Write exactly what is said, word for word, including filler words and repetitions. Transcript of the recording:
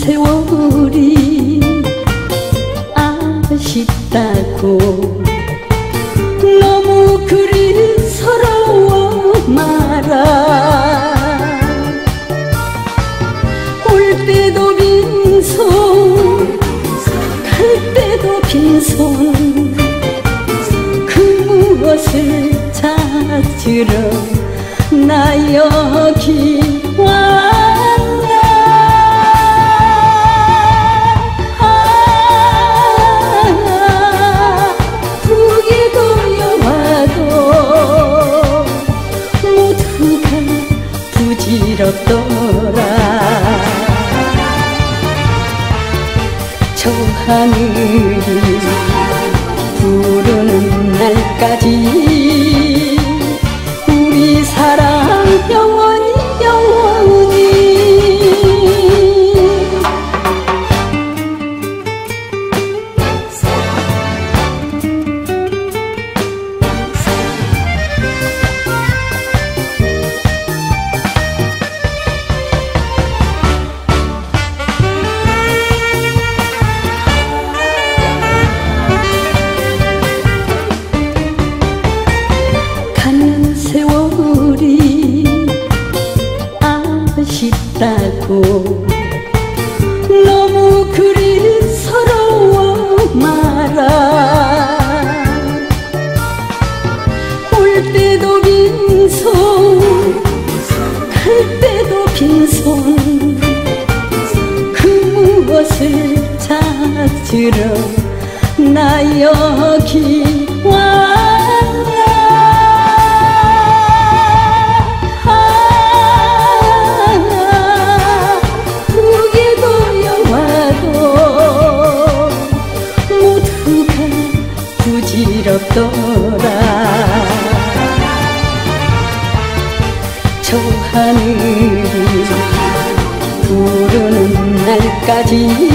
세월이 아쉽다고 너무 그리 서러워 말아. 올 때도 빈손 갈 때도 빈손 그 무엇을 찾으러 나 여기 왔나. 아, 북에 돌려와도 모두가 부질없더라. 저 하늘이 부르는 날까지 우리 사랑 영원히 영원히. 가는 세월이 아쉽다고 너무 그리 서러워 말아. 올 때도 빈손 갈 때도 빈손 그 무엇을 찾으러 나 여기 왔나. 부질없더라. 저 하늘이 부르는 날까지